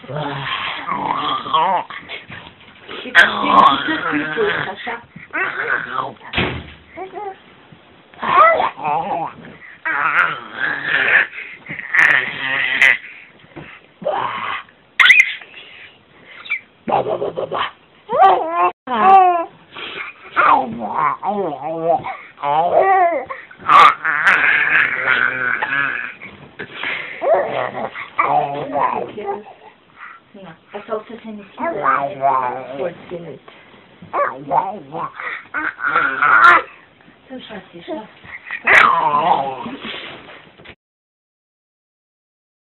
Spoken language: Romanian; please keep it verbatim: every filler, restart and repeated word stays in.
Și ce să așa? Ba, ba, ba, ba, ba. Asta o să se neschidă foarte mult. Să-și așa.